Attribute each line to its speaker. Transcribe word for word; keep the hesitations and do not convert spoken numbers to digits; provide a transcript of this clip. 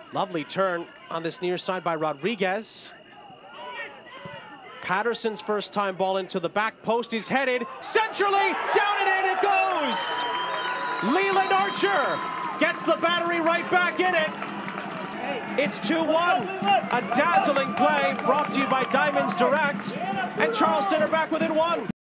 Speaker 1: Lovely turn on this near side by Rodriguez. Patterson's first time ball into the back post. He's headed centrally, down and in it goes! Leland Archer gets the battery right back in it. It's two one. A dazzling play brought to you by Diamonds Direct. And Charleston are back within one.